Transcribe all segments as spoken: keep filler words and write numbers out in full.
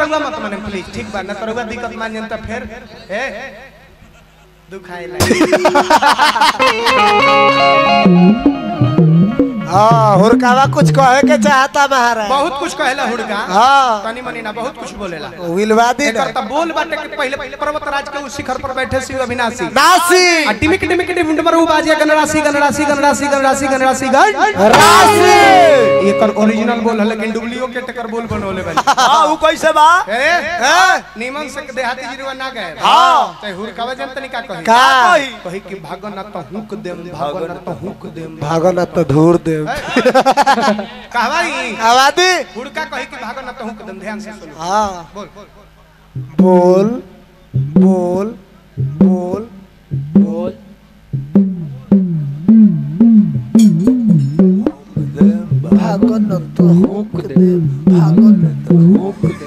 रहुआ मत माने प्लीज ठीक बा ना रहुआ दिक्कत मान जन त फिर ए दुखाई लागे हां हुड़कावा कुछ कहे के चाहता महाराज बहुत कुछ कहेला हुड़का हां तनी मनी ना बहुत कुछ बोलेला विलवादी एकर त बोल बाटे के पहले पर्वतराज के उस शिखर पर बैठे शिव अविनाशी नासी आ टिमिक टिमिक टिमिक मरू बाजे गणराशि गणराशि गणराशि गणराशि गणराशि गण राशि एकर ओरिजिनल बोल है लेकिन डुप्लीकेट कर बोल बनोले भाई हां ऊ कैसे बा ए निमन से देहाती जीरवा ना गए हां ते हुरकावा जन तनी का कही का कही कि भागो ना तो हुक देम भागो ना तो हुक देम भागो ना तो धूर देव कहवाई आवादी हुड़का कही कि भागो ना तो हुक देम ध्यान से सुनो हां बोल बोल बोल बोल बोल भागो न तो हुक दे भागो न तो हुक दे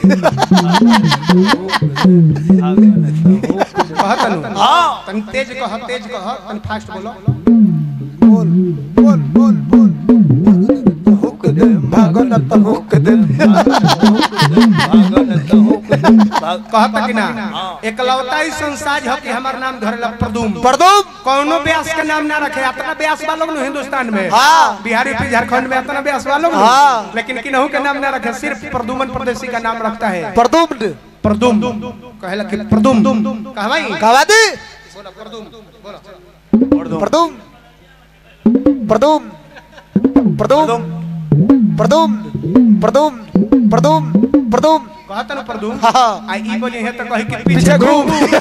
भागो न तो हुक दे कहतनु हां तन तेज कह तेज कह तन फास्ट बोलो बोल बोल बोल बोल हुक दे भागो न तो हुक दे भागो न तो हुक दे कहत कि ना एकलौता ही संसाज है कि हमार नाम धरला प्रदुम प्रदुम कौनो व्यास का नाम ना रखे इतना व्यास वालों ने हिंदुस्तान में हां बिहार यूपी झारखंड में इतना व्यास वालों ने हां लेकिन किन्हों के नाम ना रखे सिर्फ प्रदुमन प्रदेशी का नाम रखता है प्रदुम प्रदुम कहेला कि प्रदुम कहवाई कहवादी बोलो प्रदुम बोलो प्रदुम प्रदुम प्रदुम प्रदुम प्रदुम प्रदुम प्रदुम कहतनु प्रदुम हां आई ई बोली है तो कहि कि पीछे घूम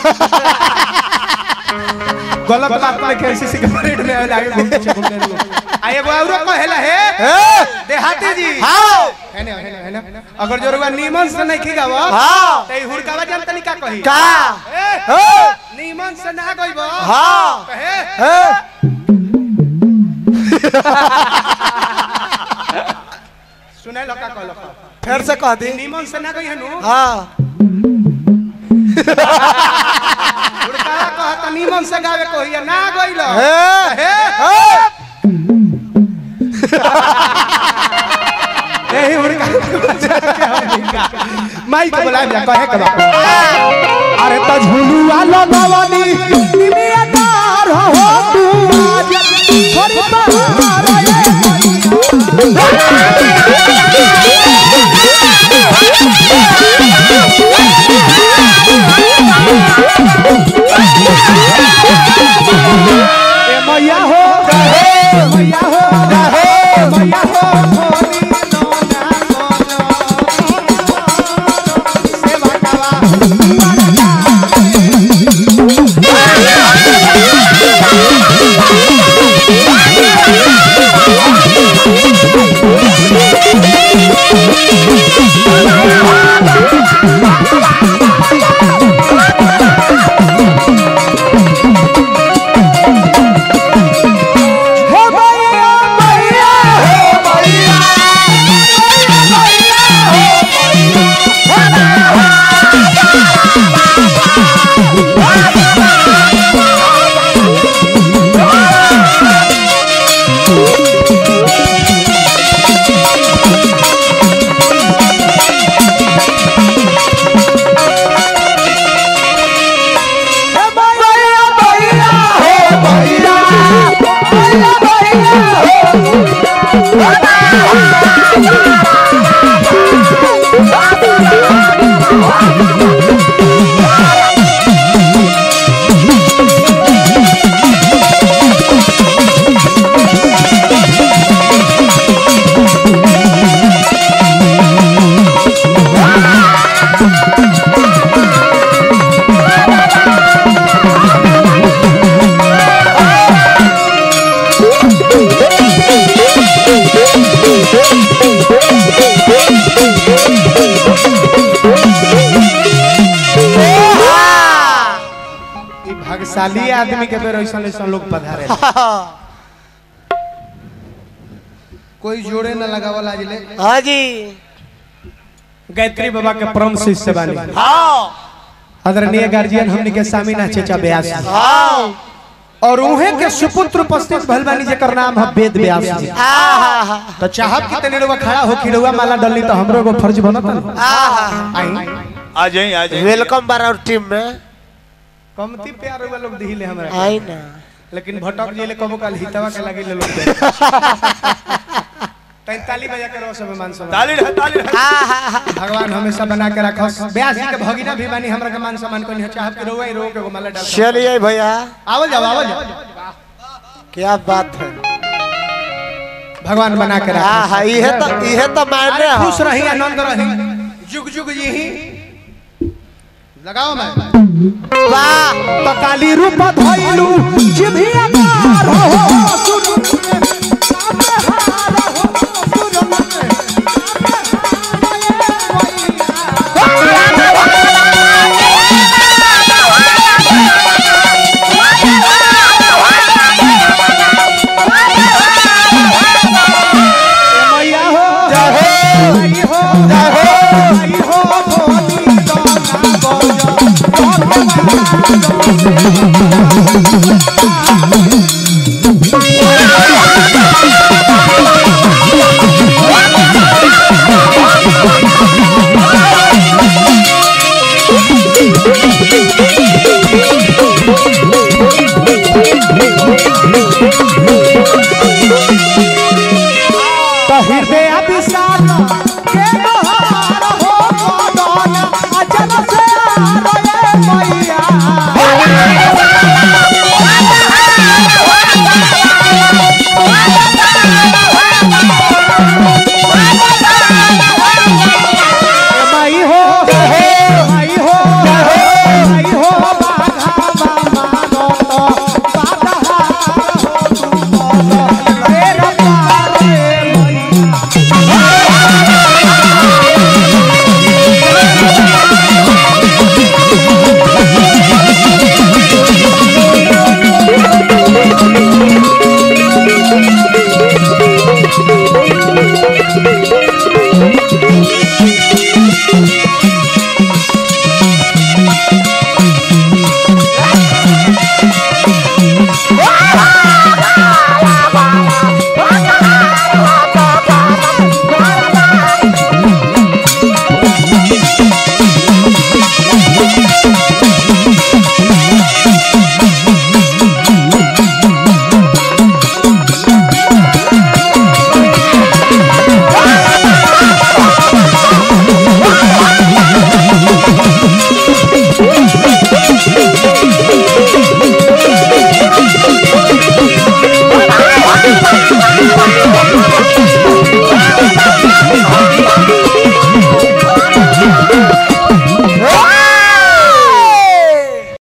गलत बात में कैसे से परेड में आगे घूम पीछे घूम ले आ एगो औरो कहेला है देहाती जी हां है ना है ना है ना अगर जोरवा नीमन से नहीं खिगावा हां तई हुरकावा जन तनी का कही का ए नीमन से ना गइबो हां कहे ए सुनै लो का कहलो फिर से कह दी नीमन से ना गई हनु हां हुरकावा कहत नीमन से गावे कहिया ना गइलो ए एही हुरका माई के बुला जा कहे के बाप अरे त झुलुआ लगवनी निमिया तार हो तू आज छोरी बहार ए मैया हो कहे मैया हो कहे मैया हो होनी नोना मोनो सेवा कावा भाग्यशाली आदमी के बेर ऐसा ऐसा लोग पधारे कोई जोड़े न लगावल आज ले हां जी गायत्री बाबा के परम शिष्य बानी हां आदरणीय गार्जियन हमनी के सामीना चेचा व्यास हां और उहे के सुपुत्र उपस्थित भइल बानी जेकर नाम है वेद व्यास जी आहा तो चाहब कि तनी रउवा खड़ा हो कि रउवा माला डलनी तो हमरो एगो फर्ज बनत आहा आई आ जाइए आ जाइए वेलकम बार और टीम में कमती प्यार वाला लोग दिले हमरा आई ना लेकिन भटक जेले कबो काल हितवा के लागी ले लोग ताली बजा के रो सब मान सम्मान ताली रह ताली रह भगवान हमेशा बना के रखस ब्यास जी के भगिना भी बानी हमरा के मान सम्मान कोनी चाहब के रोए रो के माला डाल चलिए भैया आवल जाओ आवल जाओ क्या बात है भगवान बना के रखस हां हां ये तो ये तो मायने है खुश रही आनंद रही जुग जुग यही लगाओ मैं वाह तो काली रूप धइलू जिभिया मार हो सुनु Oh,